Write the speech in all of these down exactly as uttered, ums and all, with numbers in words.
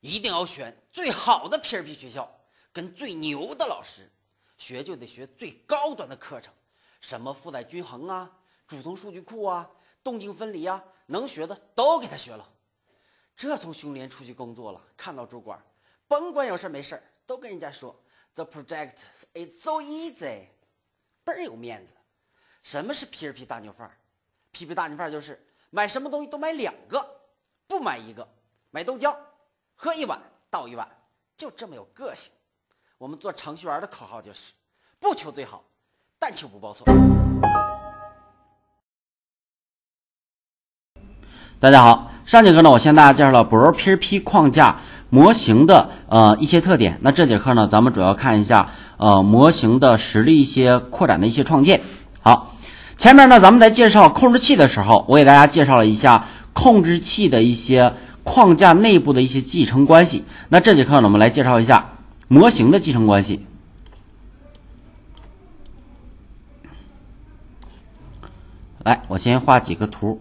一定要选最好的 P R P 学校，跟最牛的老师，学就得学最高端的课程，什么负载均衡啊，主动数据库啊，动静分离啊，能学的都给他学了。这从熊联出去工作了，看到主管，甭管有事没事都跟人家说 The project is so easy， 倍儿有面子。什么是 P R P 大牛范儿 ？P R P 大牛范儿就是买什么东西都买两个，不买一个。买豆浆，喝一碗倒一碗，就这么有个性。我们做程序员的口号就是不求最好，但求不报错。 大家好，上节课呢，我向大家介绍了 Bro P R P 框架模型的呃一些特点。那这节课呢，咱们主要看一下呃模型的实例一些扩展的一些创建。好，前面呢咱们在介绍控制器的时候，我给大家介绍了一下控制器的一些框架内部的一些继承关系。那这节课呢，我们来介绍一下模型的继承关系。来，我先画几个图。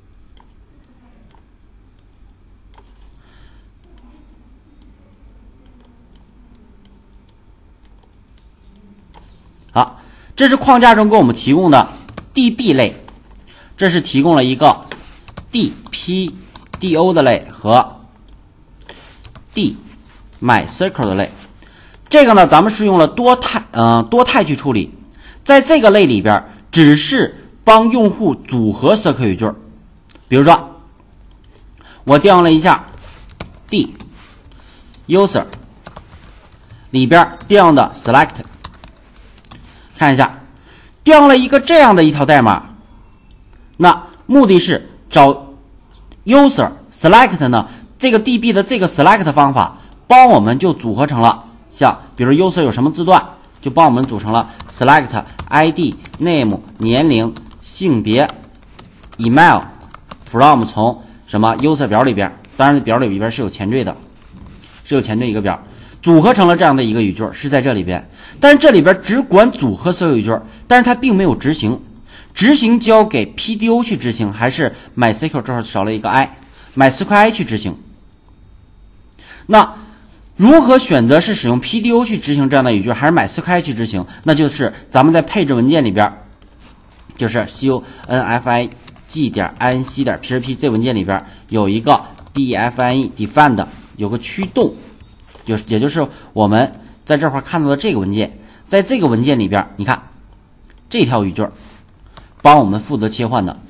好，这是框架中给我们提供的 D B 类，这是提供了一个 D P D O 的类和 D MySQL 的类。这个呢，咱们是用了多态呃多态去处理，在这个类里边，只是帮用户组合 S Q L 语句。比如说，我调用了一下 D User 里边调用的 Select。看一下，调用了一个这样的一条代码，那目的是找 user select 呢，这个 D B 的这个 select 方法，帮我们就组合成了像，比如 user 有什么字段，就帮我们组成了 select I D name 年龄性别 email from 从什么 user 表里边，当然表里边是有前缀的，是有前缀一个表。组合成了这样的一个语句，是在这里边，但是这里边只管组合所有语句，但是它并没有执行，执行交给 P D O 去执行，还是 MySQL 这儿少了一个 i，MySQL 去执行。那如何选择是使用 P D O 去执行这样的语句，还是 MySQL 去执行？那就是咱们在配置文件里边，就是 config 点 inc 点 php 这文件里边有一个 define define 有个驱动。就也就是我们在这块看到的这个文件，在这个文件里边，你看这条语句帮我们负责切换的，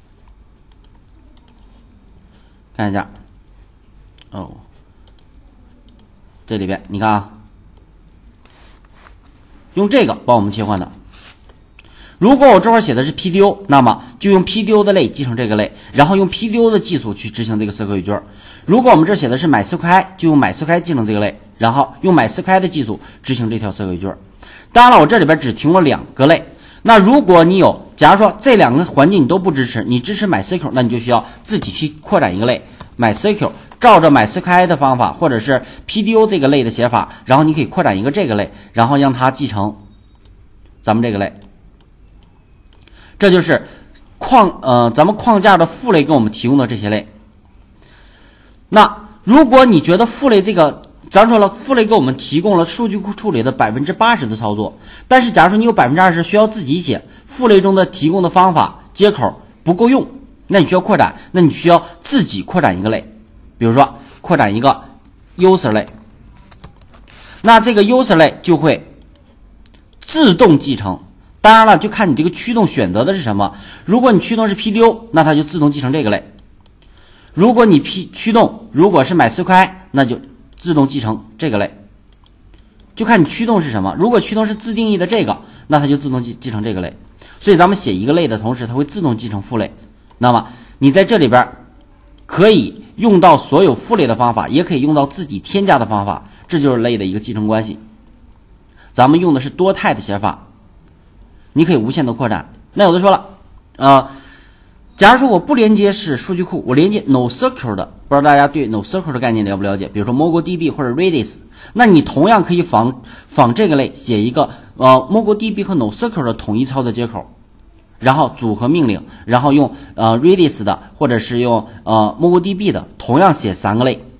看一下哦，这里边你看啊，用这个帮我们切换的。如果我这块写的是 P D O， 那么就用 P D O 的类继承这个类，然后用 P D O 的技术去执行这个 S Q L 语句。如果我们这写的是 MySQL， 就用 MySQL 继承这个类，然后用 MySQL 的技术执行这条 S Q L 语句。当然了，我这里边只提供了两个类。那如果你有，假如说这两个环境你都不支持，你支持 MySQL， 那你就需要自己去扩展一个类 MySQL， 照着 MySQL 的方法，或者是 P D O 这个类的写法，然后你可以扩展一个这个类，然后让它继承咱们这个类。这就是框呃咱们框架的父类给我们提供的这些类。那如果你觉得父类这个，咱说了，父类给我们提供了数据库处理的 百分之八十 的操作，但是假如说你有 百分之二十 需要自己写，父类中的提供的方法接口不够用，那你需要扩展，那你需要自己扩展一个类，比如说扩展一个 user 类，那这个 user 类就会自动继承。当然了，就看你这个驱动选择的是什么。如果你驱动是 P D O， 那它就自动继承这个类；如果你 P 驱动如果是 MySQL， 那就自动继承这个类。就看你驱动是什么。如果驱动是自定义的这个，那它就自动继继承这个类。所以咱们写一个类的同时，它会自动继承父类。那么你在这里边可以用到所有父类的方法，也可以用到自己添加的方法，这就是类的一个继承关系。咱们用的是多态的写法。你可以无限的扩展。那有的说了，呃，假如说我不连接是数据库，我连接 NoSQL 的，不知道大家对 NoSQL 的概念了不了解？比如说 MongoDB 或者 Redis， 那你同样可以仿仿这个类写一个呃 MongoDB 和 NoSQL 的统一操作接口，然后组合命令，然后用呃 Redis 的或者是用呃 MongoDB 的，同样写三个类，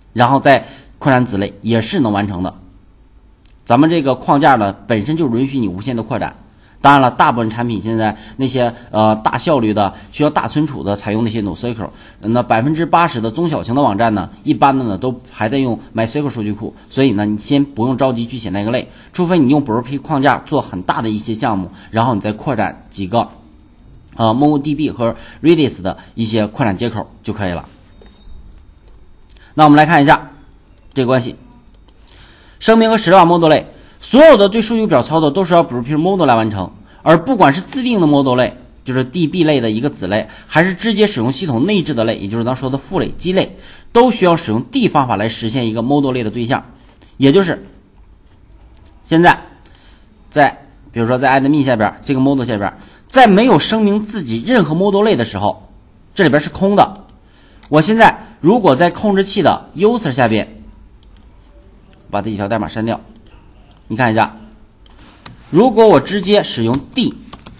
然后再扩展子类也是能完成的。咱们这个框架呢本身就允许你无限的扩展。当然了，大部分产品现在那些呃大效率的需要大存储的采用那些 NoSQL， 那百分之八十的中小型的网站呢，一般的呢都还在用 MySQL 数据库，所以呢你先不用着急去写那个类，除非你用 B R P 框架做很大的一些项目，然后你再扩展几个呃 MongoDB 和 Redis 的一些扩展接口就可以了。那我们来看一下这个关系，声明和始料 model 类。所有的对数据表操作都是要 B R P model 来完成，而不管是自定的 model 类，就是 D B 类的一个子类，还是直接使用系统内置的类，也就是咱说的父类、基类，都需要使用 D 方法来实现一个 model 类的对象。也就是现在在比如说在 admin 下边这个 model 下边，在没有声明自己任何 model 类的时候，这里边是空的。我现在如果在控制器的 user 下边把这几条代码删掉，你看一下，如果我直接使用 d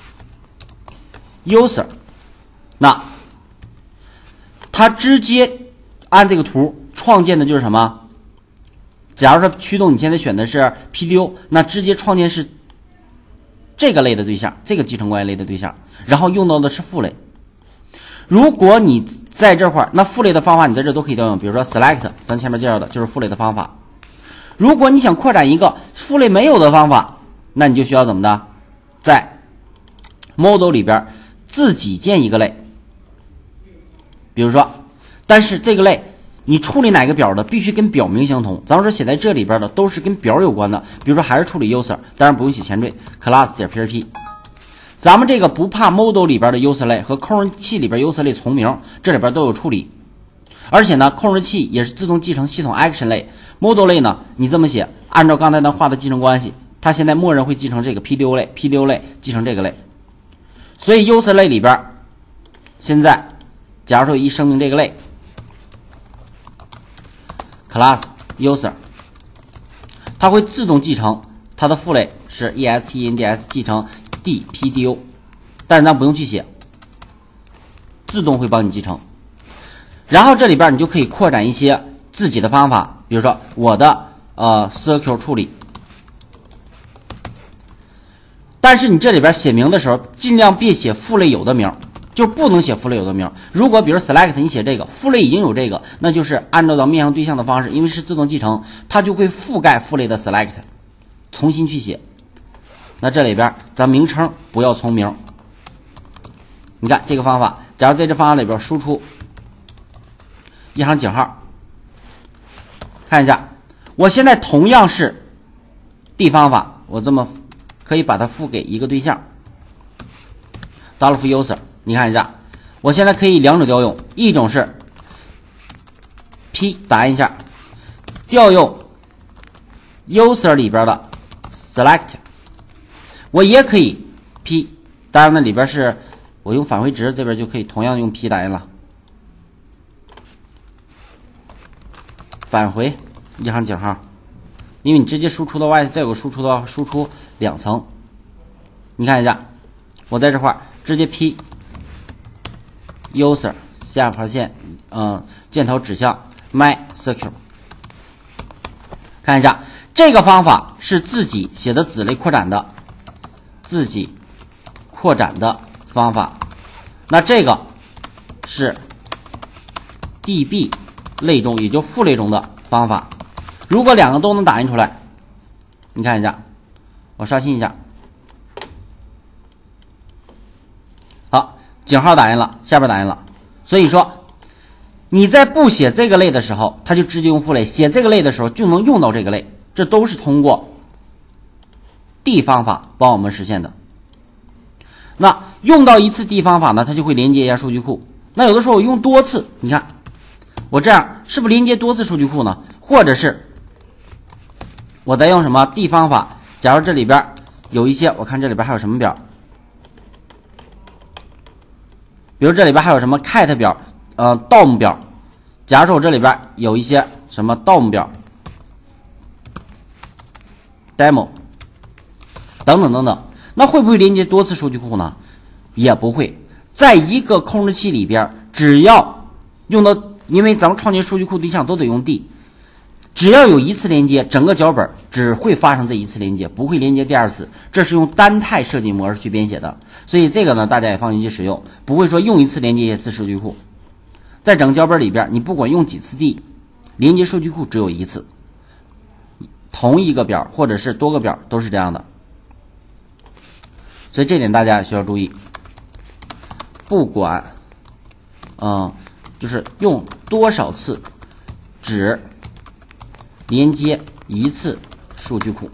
user， 那它直接按这个图创建的就是什么？假如说驱动你现在选的是 P D O， 那直接创建是这个类的对象，这个集成关系类的对象，然后用到的是父类。如果你在这块儿，那父类的方法你在这都可以调用，比如说 select， 咱前面介绍的就是父类的方法。如果你想扩展一个父类没有的方法，那你就需要怎么的，在 model 里边自己建一个类。比如说，但是这个类你处理哪个表的必须跟表名相同，咱们说写在这里边的都是跟表有关的，比如说还是处理 user， 当然不用写前缀 class 点 P H P。 咱们这个不怕 model 里边的 user 类和控制器里边 user 类重名，这里边都有处理。而且呢，控制器也是自动继承系统 action 类 model 类呢，你这么写，按照刚才咱画的继承关系，它现在默认会继承这个 P D O 类 P D O 类继承这个类。所以 user 类里边现在假如说一声明这个类 class user， 它会自动继承它的父类是 ESTINDS 继承 D P D O， 但是咱不用去写，自动会帮你继承。然后这里边你就可以扩展一些自己的方法，比如说我的呃 C Q 处理，但是你这里边写名的时候尽量别写父类有的名，就不能写父类有的名。如果比如 select 你写这个父类已经有这个，那就是按照到面向对象的方式，因为是自动继承，它就会覆盖父类的 select， 重新去写。那这里边咱名称不要重名。你看这个方法，假如在这方法里边输出一行井号，看一下，我现在同样是 D 方法，我这么可以把它赋给一个对象 dollar user， 你看一下，我现在可以两种调用，一种是 P 打一下调用 user 里边的 select， 我也可以 P， 当然那里边是我用返回值，这边就可以同样用 P 打印了，返回一行井号，因为你直接输出到外，再有个输出到输出两层。你看一下，我在这块直接 P user 下划线，嗯，箭头指向 MySQL， 看一下这个方法是自己写的子类扩展的，自己扩展的方法。那这个是 D B 类中，也就父类中的方法。如果两个都能打印出来，你看一下，我刷新一下，好，井号打印了，下边打印了。所以说你在不写这个类的时候，它就直接用父类；写这个类的时候就能用到这个类，这都是通过 D 方法帮我们实现的。那用到一次 D 方法呢，它就会连接一下数据库。那有的时候我用多次，你看我这样是不是连接多次数据库呢？或者是我在用什么 D 方法，假如这里边有一些，我看这里边还有什么表，比如这里边还有什么 cat 表，呃 D O M 表，假如说我这里边有一些什么 D O M 表 demo 等等等等，那会不会连接多次数据库呢？也不会。在一个控制器里边，只要用到，因为咱们创建数据库对象都得用 D， 只要有一次连接，整个脚本只会发生这一次连接，不会连接第二次。这是用单态设计模式去编写的，所以这个呢，大家也放心去使用，不会说用一次连接一次数据库。在整个脚本里边，你不管用几次 D， 连接数据库只有一次，同一个表或者是多个表都是这样的。所以这点大家需要注意，不管，嗯，就是用多少次，只连接一次数据库，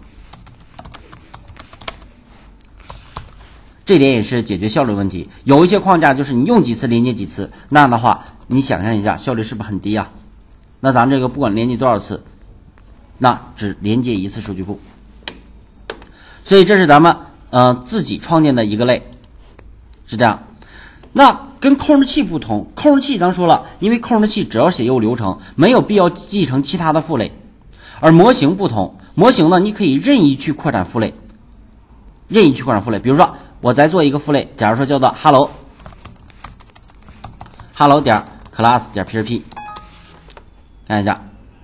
这点也是解决效率问题。有一些框架就是你用几次连接几次，那样的话，你想象一下，效率是不是很低啊？那咱这个不管连接多少次，那只连接一次数据库。所以这是咱们呃自己创建的一个类，是这样。那跟控制器不同，控制器咱说了，因为控制器只要写业务流程，没有必要继承其他的父类。而模型不同，模型呢，你可以任意去扩展父类，任意去扩展父类。比如说，我再做一个父类，假如说叫做 hello hello 点 class 点 php， 看一下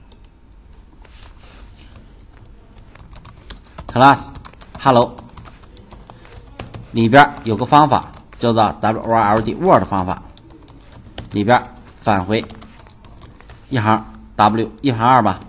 class hello 里边有个方法叫做 world word 方法，里边返回一行 w 一行二吧。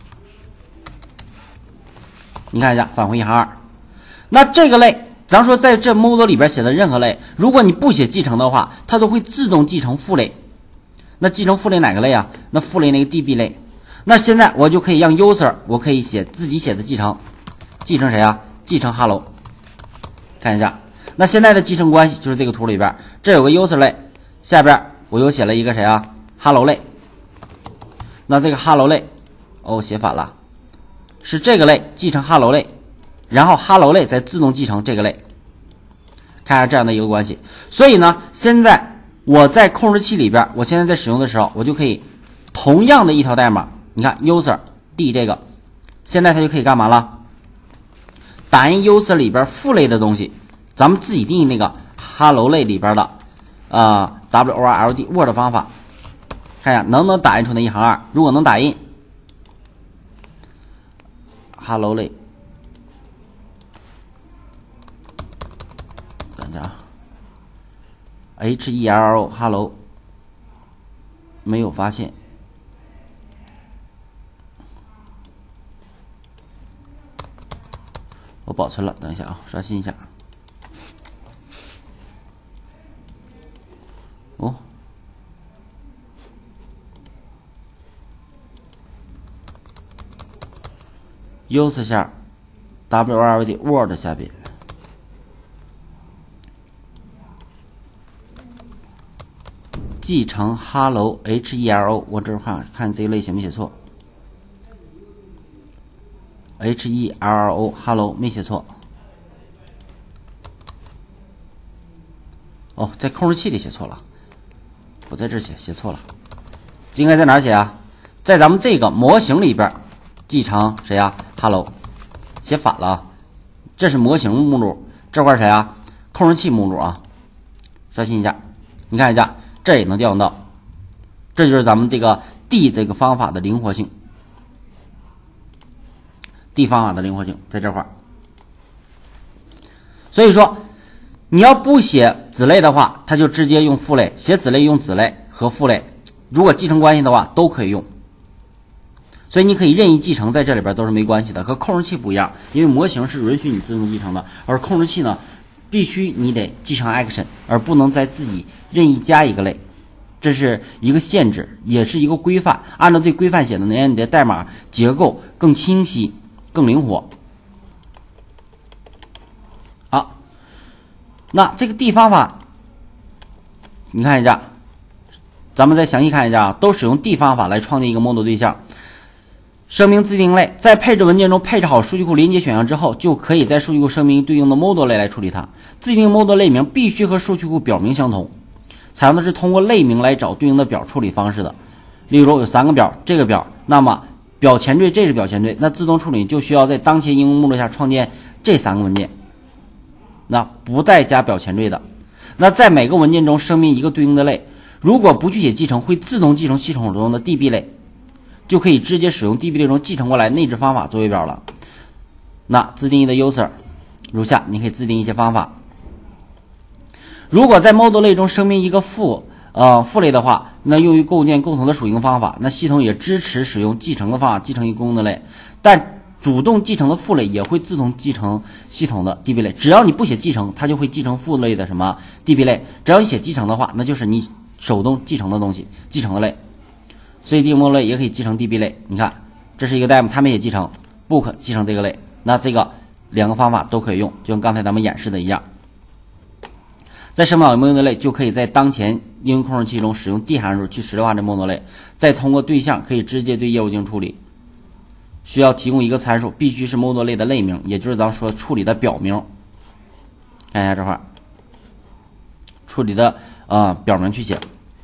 你看一下，返回一行二。那这个类，咱说在这 model 里边写的任何类，如果你不写继承的话，它都会自动继承父类。那继承父类哪个类啊？那父类那个 D B 类。那现在我就可以让 user， 我可以写自己写的继承，继承谁啊？继承 hello。看一下，那现在的继承关系就是这个图里边，这有个 user 类，下边我又写了一个谁啊 ？hello 类。那这个 hello 类，哦，写反了。是这个类继承 hello 类，然后 hello 类再自动继承这个类，看一下这样的一个关系。所以呢，现在我在控制器里边，我现在在使用的时候，我就可以同样的一条代码，你看 user d 这个，现在它就可以干嘛了？打印 user 里边父类的东西，咱们自己定义那个 hello 类里边的呃 world word 方法，看一下能不能打印出那一行二。如果能打印，hello 类，等一下啊 ，H E L O hello 没有发现，我保存了，等一下啊，刷新一下。哦。use 下 world word 下边继承 hello H E L O， 我这看看这个类写没写错 H E L O hello 没写错。哦，在控制器里写错了，不在这写，写错了，应该在哪儿写啊？在咱们这个模型里边继承谁啊 hello 写反了，这是模型目录，这块谁啊？控制器目录啊，刷新一下，你看一下，这也能调用到，这就是咱们这个 D 这个方法的灵活性 ，D 方法的灵活性在这块。所以说，你要不写子类的话，它就直接用父类；写子类用子类和父类，如果继承关系的话都可以用。所以你可以任意继承，在这里边都是没关系的，和控制器不一样，因为模型是允许你自动继承的，而控制器呢，必须你得继承 action， 而不能再自己任意加一个类，这是一个限制，也是一个规范。按照这规范写的，能让你的代码结构更清晰、更灵活。好，那这个 D 方法，你看一下，咱们再详细看一下啊，都使用 D 方法来创建一个 model 对象。声明自定类，在配置文件中配置好数据库连接选项之后，就可以在数据库声明对应的 model 类来处理它。自定 model 类名必须和数据库表名相同，采用的是通过类名来找对应的表处理方式的。例如有三个表，这个表，那么表前缀这是表前缀，那自动处理就需要在当前应用目录下创建这三个文件，那不带加表前缀的。那在每个文件中声明一个对应的类，如果不去写继承，会自动继承系统中的 D B 类。 就可以直接使用 D B 类中继承过来内置方法作为表了。那自定义的 user 如下，你可以自定义一些方法。如果在 model 类中声明一个父呃父类的话，那用于构建共同的属性方法，那系统也支持使用继承的方法继承一个功能类，但主动继承的父类也会自动继承系统的 D B 类。只要你不写继承，它就会继承父类的什么 D B 类。只要你写继承的话，那就是你手动继承的东西，继承的类。所以 D B 类也可以继承 D B 类。你看，这是一个 demo， 它没写继承 ，book 继承这个类。那这个两个方法都可以用，就像刚才咱们演示的一样。在什么 model 类就可以在当前应用控制器中使用 D 函数去实例化这 model 类，再通过对象可以直接对业务进行处理。需要提供一个参数，必须是 model 类的类名，也就是咱们说处理的表名。看一下这块，处理的呃表名去写。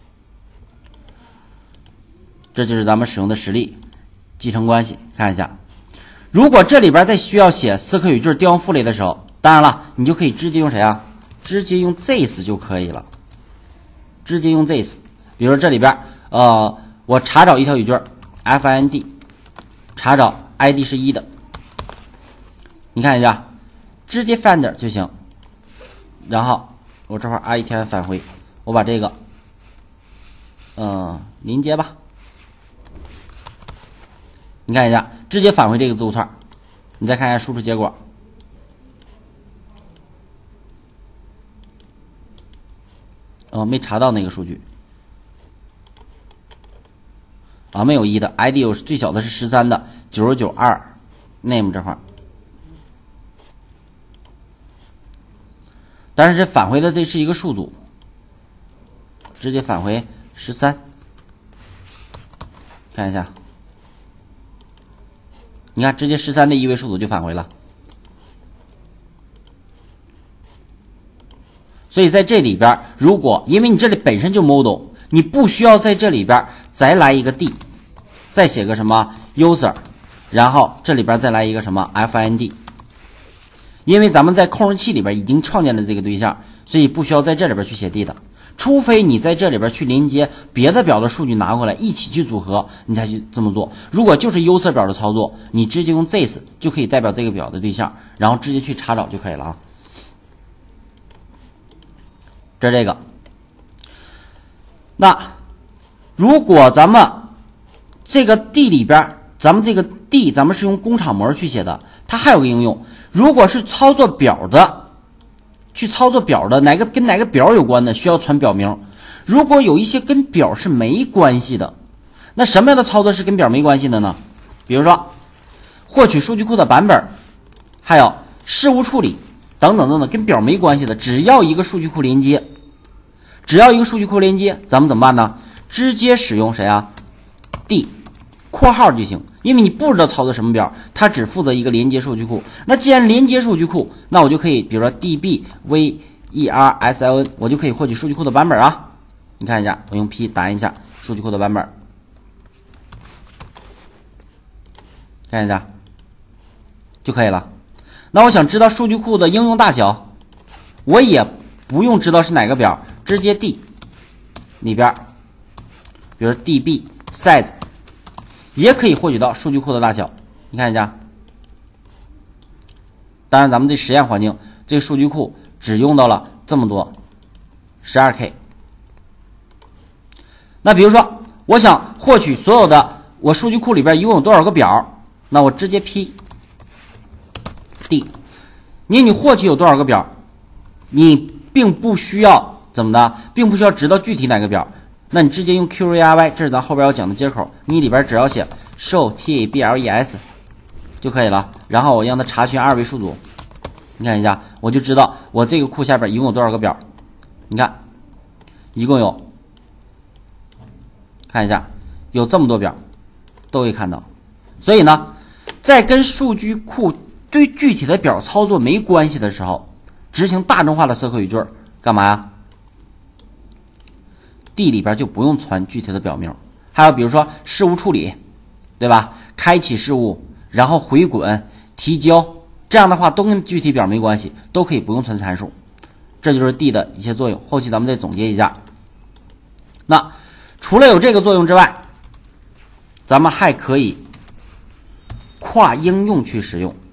这就是咱们使用的实例继承关系。看一下，如果这里边再需要写思科语句调用父类的时候，当然了，你就可以直接用谁啊？直接用 this 就可以了。直接用 this， 比如说这里边呃，我查找一条语句 find， 查找 I D 是一的，你看一下，直接 find 就行。然后我这块 i 一天返回，我把这个嗯、呃、临接吧。你看一下，直接返回这个字符串。你再看一下输出结果，哦，没查到那个数据啊，没有一的 I D 有最小的是十三的九十九二 name 这块，但是这返回的这是一个数组，直接返回十三，看一下。你看，直接十三的一位数组就返回了。所以在这里边，如果因为你这里本身就 model， 你不需要在这里边再来一个 d， 再写个什么 user， 然后这里边再来一个什么 find， 因为咱们在控制器里边已经创建了这个对象，所以不需要在这里边去写 d 的。除非你在这里边去连接别的表的数据拿过来一起去组合，你才去这么做。如果就是 user 表的操作，你直接用 this 就可以代表这个表的对象，然后直接去查找就可以了啊。这是这个。那如果咱们这个 d 里边，咱们这个 d 咱们是用工厂模去写的，它还有个应用，如果是操作表的。去操作表的哪个跟哪个表有关的需要传表名，如果有一些跟表是没关系的，那什么样的操作是跟表没关系的呢？比如说获取数据库的版本，还有事务处理等等等等，跟表没关系的，只要一个数据库连接，只要一个数据库连接，咱们怎么办呢？直接使用谁啊 ？d 括号就行，因为你不知道操作什么表，它只负责一个连接数据库。那既然连接数据库，那我就可以，比如说 db version， 我就可以获取数据库的版本啊。你看一下，我用 p 打印一下数据库的版本，看一下就可以了。那我想知道数据库的应用大小，我也不用知道是哪个表，直接 d 里边，比如 db size。也可以获取到数据库的大小，你看一下。当然，咱们这实验环境，这个数据库只用到了这么多 十二K。那比如说，我想获取所有的我数据库里边一共有多少个表，那我直接 P D。你你获取有多少个表，你并不需要怎么的，并不需要知道具体哪个表。那你直接用 query， 这是咱后边要讲的接口，你里边只要写 show tables 就可以了。然后我让它查询二位数组，你看一下，我就知道我这个库下边一共有多少个表。你看，一共有，看一下，有这么多表，都可以看到。所以呢，在跟数据库对具体的表操作没关系的时候，执行大众化的思科语句干嘛呀？D 里边就不用传具体的表名，还有比如说事务处理，对吧？开启事务，然后回滚、提交，这样的话都跟具体表没关系，都可以不用传参数。这就是 D 的一些作用。后期咱们再总结一下。那除了有这个作用之外，咱咱们还可以跨应用去使用。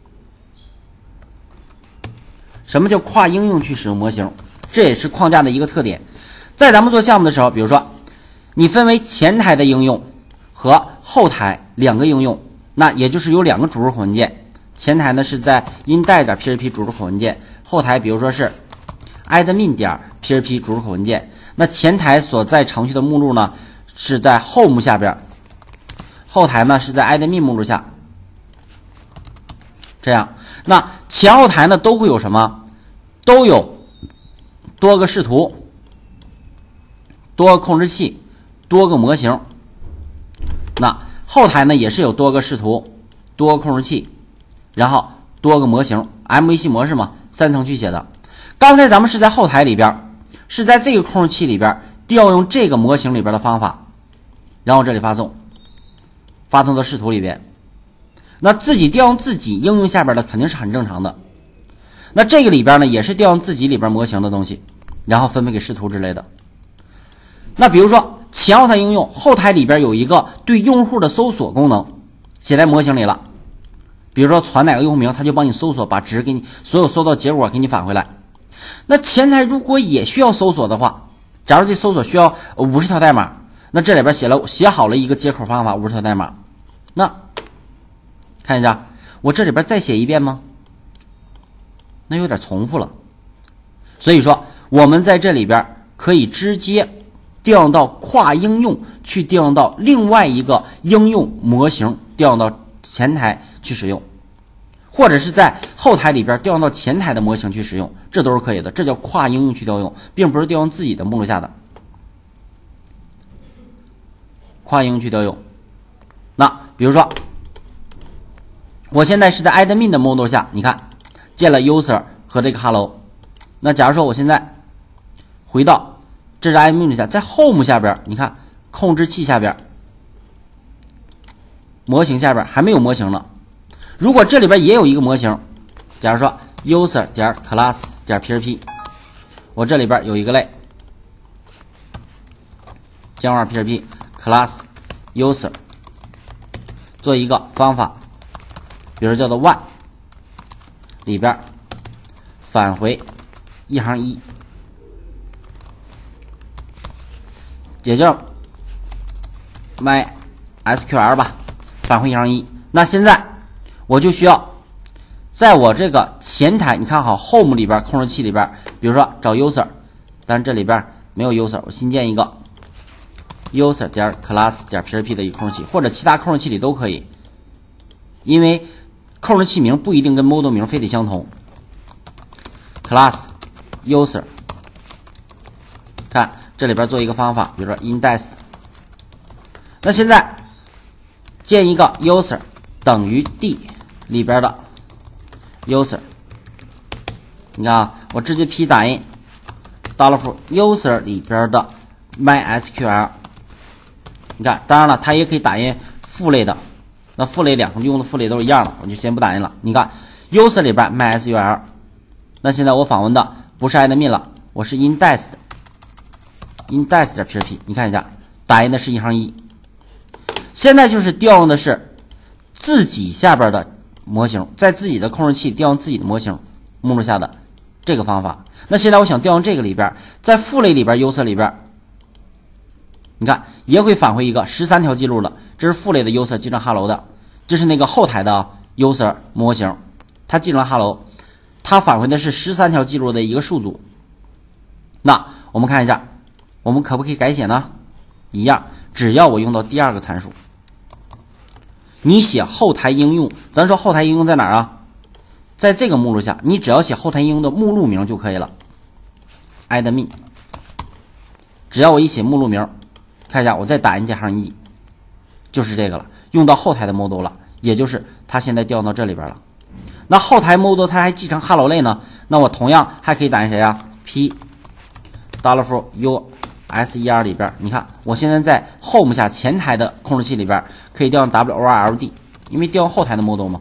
什么叫跨应用去使用模型？这也是框架的一个特点。在咱们做项目的时候，比如说你分为前台的应用和后台两个应用，那也就是有两个主入口文件。前台呢是在 index.php 主入口文件，后台比如说是 admin.php 主入口文件。那前台所在程序的目录呢是在 home 下边，后台呢是在 admin 目录下。这样，那前后台呢都会有什么？都有多个视图、多个控制器、多个模型。那后台呢也是有多个视图、多个控制器，然后多个模型 ，M V C 模式嘛，三层去写的。刚才咱们是在后台里边，是在这个控制器里边调用这个模型里边的方法，然后这里发送，发送到视图里边。那自己调用自己应用下边的肯定是很正常的。那这个里边呢也是调用自己里边模型的东西，然后分配给视图之类的。那比如说前后台应用，后台里边有一个对用户的搜索功能写在模型里了，比如说传哪个用户名，它就帮你搜索，把值给你所有搜到结果给你返回来。那前台如果也需要搜索的话，假如这搜索需要五十条代码，那这里边写了写好了一个接口方法，五十条代码。那看一下，我这里边再写一遍吗？那有点重复了。所以说我们在这里边可以直接调用到跨应用，去调用到另外一个应用模型，调用到前台去使用，或者是在后台里边调用到前台的模型去使用，这都是可以的。这叫跨应用去调用，并不是调用自己的目录下的。跨应用去调用，那比如说我现在是在 admin 的 model 下，你看建了 user 和这个 hello。那假如说我现在回到这是 admin 下，在 home 下边，你看控制器下边，模型下边还没有模型呢。如果这里边也有一个模型，假如说 user 点 class 点 php， 我这里边有一个类 Java php class user， 做一个方法，比如叫做 one， 里边返回一行一，也叫 MySQL 吧，返回一行一。那现在我就需要在我这个前台，你看好 home 里边控制器里边，比如说找 user， 但是这里边没有 user， 我新建一个 user 点 class 点 php 的一个控制器，或者其他控制器里都可以，因为控制器名不一定跟 model 名非得相同。class user， 看这里边做一个方法，比如说 index。那现在建一个 user 等于 d 里边的 user， 你看啊，我直接 p 打印 dollar user 里边的 MySQL。你看，当然了，它也可以打印父类的，那父类两个用的父类都是一样的，我就先不打印了。你看 user 里边 MySQL， 那现在我访问的不是 admin 了，我是 index 的 index 的 php， 你看一下，打印的是一行一。现在就是调用的是自己下边的模型，在自己的控制器调用自己的模型目录下的这个方法。那现在我想调用这个里边，在父类里边 user 里边，你看也会返回一个十三条记录的，这是父类的 user 继承 hello 的，这是那个后台的 user 模型，它继承了 hello， 它返回的是十三条记录的一个数组。那我们看一下，我们可不可以改写呢？一样，只要我用到第二个参数，你写后台应用，咱说后台应用在哪儿啊？在这个目录下，你只要写后台应用的目录名就可以了。admin， 只要我一写目录名，看一下，我再打印这行一，就是这个了，用到后台的 model 了，也就是它现在调到这里边了。那后台 model 它还继承 hello 类呢，那我同样还可以打印谁啊 ？p dollar for user 里边，你看我现在在 home 下前台的控制器里边可以调用 world， 因为调用后台的 model 嘛。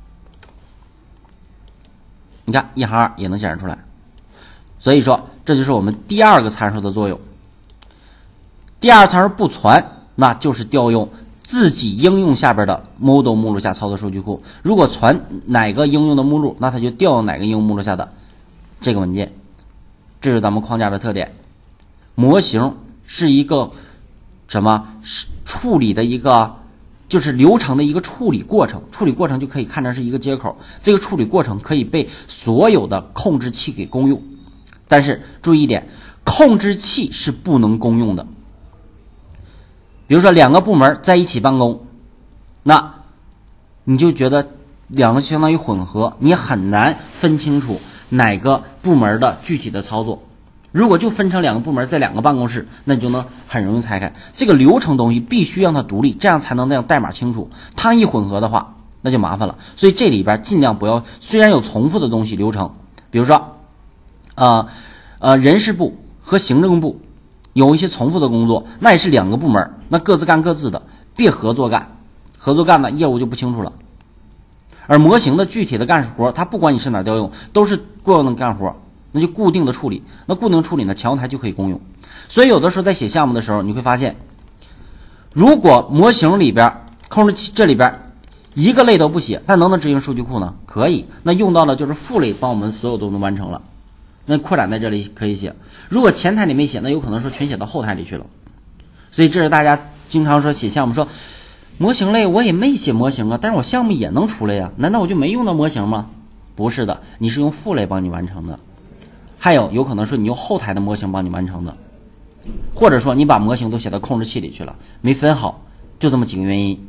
你看一行二也能显示出来，所以说这就是我们第二个参数的作用。第二参数不传，那就是调用自己应用下边的 model 目录下操作数据库。如果传哪个应用的目录，那它就调用哪个应用目录下的这个文件。这是咱们框架的特点。模型是一个什么？是处理的一个，就是流程的一个处理过程。处理过程就可以看成是一个接口，这个处理过程可以被所有的控制器给公用。但是注意一点，控制器是不能公用的。比如说两个部门在一起办公，那你就觉得两个相当于混合，你很难分清楚哪个部门的具体的操作。如果就分成两个部门在两个办公室，那你就能很容易拆开。这个流程东西必须让它独立，这样才能让代码清楚。它一混合的话，那就麻烦了。所以这里边尽量不要，虽然有重复的东西流程，比如说呃呃人事部和行政部有一些重复的工作，那也是两个部门，那各自干各自的，别合作干，合作干的业务就不清楚了。而模型的具体的干活，它不管你是哪调用，都是固有的干活，那就固定的处理。那固定处理呢，前后台就可以公用。所以有的时候在写项目的时候，你会发现，如果模型里边控制器这里边一个类都不写，它能不能执行数据库呢？可以。那用到的就是父类，帮我们所有都能完成了。那扩展在这里可以写，如果前台里没写，那有可能说全写到后台里去了。所以这是大家经常说写项目说模型类我也没写模型啊，但是我项目也能出来呀，难道我就没用到模型吗？不是的，你是用父类帮你完成的。还有有可能说你用后台的模型帮你完成的，或者说你把模型都写到控制器里去了，没分好，就这么几个原因。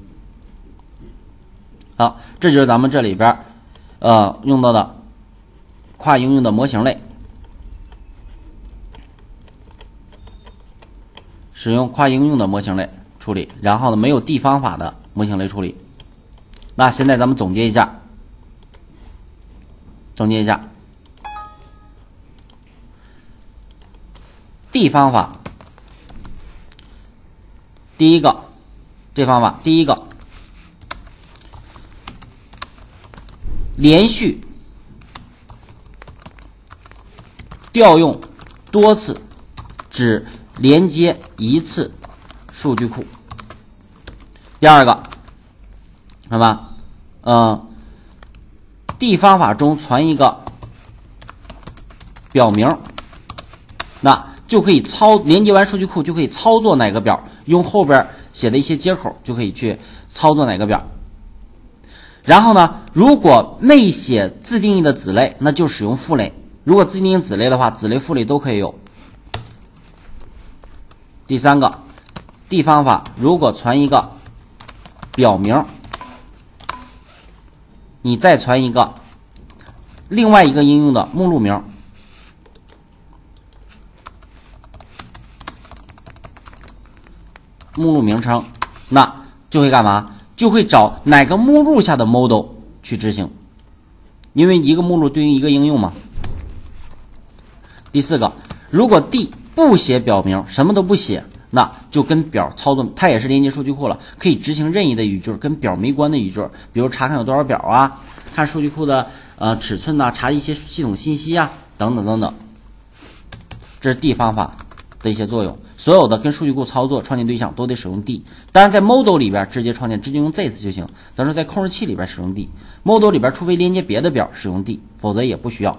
好，这就是咱们这里边呃用到的跨应用的模型类。使用跨应用的模型类处理，然后呢没有地方法的模型类处理。那现在咱们总结一下，总结一下，地方法，第一个，这方法第一个，连续调用多次，只连接一次数据库。第二个，好吧，呃，地方法中传一个表名，那就可以操连接完数据库就可以操作哪个表，用后边写的一些接口就可以去操作哪个表。然后呢，如果没写自定义的子类，那就使用父类；如果自定义子类的话，子类、父类都可以有。第三个，地方法如果传一个表名，你再传一个另外一个应用的目录名，目录名称，那就会干嘛？就会找哪个目录下的 model 去执行，因为一个目录对应一个应用嘛。第四个，如果 D 不写表名，什么都不写，那就跟表操作，它也是连接数据库了，可以执行任意的语句，跟表没关的语句，比如查看有多少表啊，看数据库的呃尺寸呐、啊，查一些系统信息啊，等等等等。这是 D 方法的一些作用。所有的跟数据库操作创建对象都得使用 D， 当然在 model 里边直接创建，直接用 this 就行。咱说在控制器里边使用 D，model 里边除非连接别的表使用 D， 否则也不需要。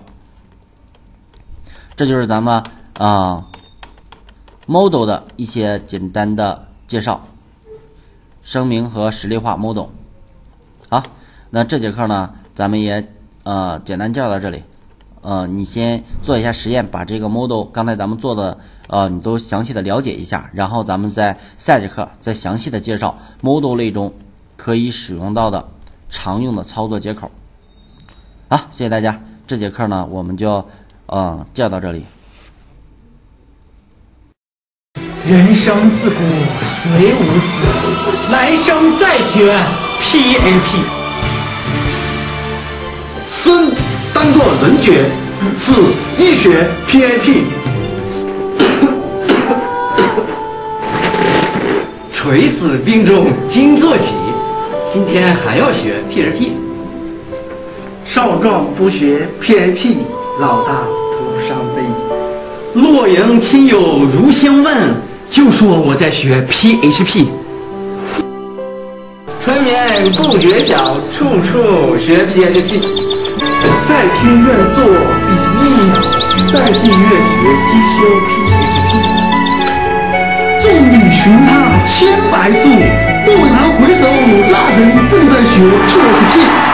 这就是咱们啊、呃、model 的一些简单的介绍，声明和实例化 model。好，那这节课呢，咱们也呃简单介绍到这里。呃，你先做一下实验，把这个 model 刚才咱们做的呃，你都详细的了解一下，然后咱们在下节课再详细的介绍 model 类中可以使用到的常用的操作接口。好，谢谢大家，这节课呢我们就呃介绍到这里。 人生自古谁无死，来生再学 P A P。 生当作人杰，死亦学 P A P。 垂死病中惊坐起，今天还要学 P H P。 少壮不学 P A P， 老大徒伤悲。 洛阳亲友如相问，就说我在学 P H P。 春眠不觉晓，处处学 P H P。 在天愿作比翼鸟，在地愿学西修 P H P。众里寻他千百度，蓦然回首，那人正在学 P H P。